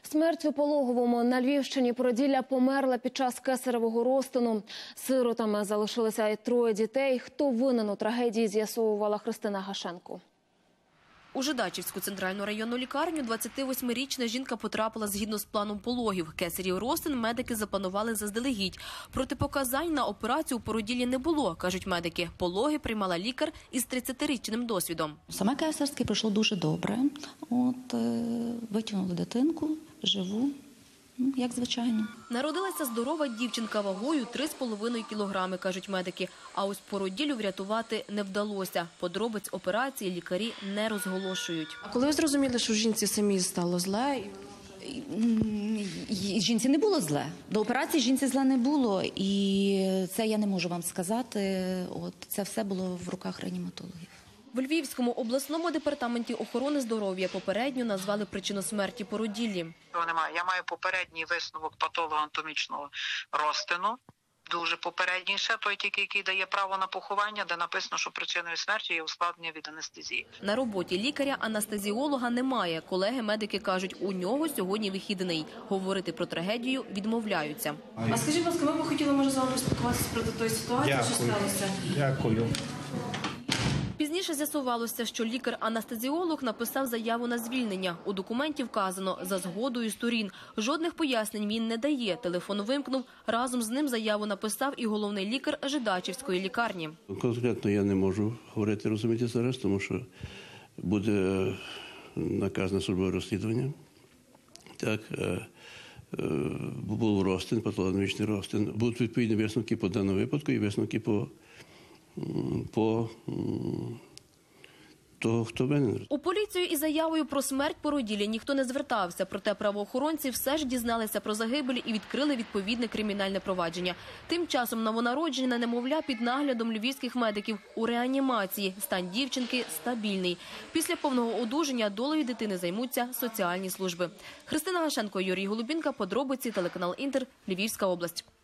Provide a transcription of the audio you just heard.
Смерть у пологовому на Львівщині. Породілля померла під час кесаревого розтину. Сиротами залишилися і 3 дітей. Хто винен у трагедії, з'ясовувала Христина Гашенко. У Жидачівську центральну районну лікарню 28-річна жінка потрапила згідно з планом пологів. Кесарів розтин медики запланували заздалегідь. Протипоказань на операцію у породіллі не було, кажуть медики. Пологи приймала лікар із 30-річним досвідом. Саме кесарське пройшло дуже добре. Витягнули дитинку, живу, як звичайно. Народилася здорова дівчинка вагою 3,5 кілограми, кажуть медики. А ось породіллю врятувати не вдалося. Подробиць операції лікарі не розголошують. А коли ви зрозуміли, що жінці самій стало зле? Жінці не було зле. До операції жінці зле не було. І це я не можу вам сказати. Це все було в руках реаніматологів. В Львівському обласному департаменті охорони здоров'я попередньо назвали причину смерті породіллі. Я маю попередній висновок патологоанатомічного розтину. Дуже попередній ще той тільки, який дає право на поховання, де написано, що причиною смерті є ускладнення від анестезії. На роботі лікаря-анестезіолога немає. Колеги-медики кажуть, у нього сьогодні вихідний. Говорити про трагедію відмовляються. А скажіть, будь ласка, ми б хотіли, може, з вами спілкуватися про ту ситуацію, що сталося? Дякую. Пізніше з'ясувалося, що лікар-анестезіолог написав заяву на звільнення. У документі вказано «за згодою сторін». Жодних пояснень він не дає. Телефон вимкнув. Разом з ним заяву написав і головний лікар Жидачівської лікарні. Конкретно я не можу говорити, розумієте, зараз, тому що буде наказ на службове розслідування. Так, був розтин, патологоанатомічний розтин. Будуть відповідні висновки по даному випадку і висновки по того, хто винен. У поліцію із заявою про смерть породіллі ніхто не звертався. Проте правоохоронці все ж дізналися про загибель і відкрили відповідне кримінальне провадження. Тим часом новонароджена немовля під наглядом львівських медиків у реанімації. Стан дівчинки стабільний. Після повного одужання долею дитини займуться соціальні служби. Христина Гашенко, Юрій Голубінка. Подробиці, телеканал Інтер, Львівська область.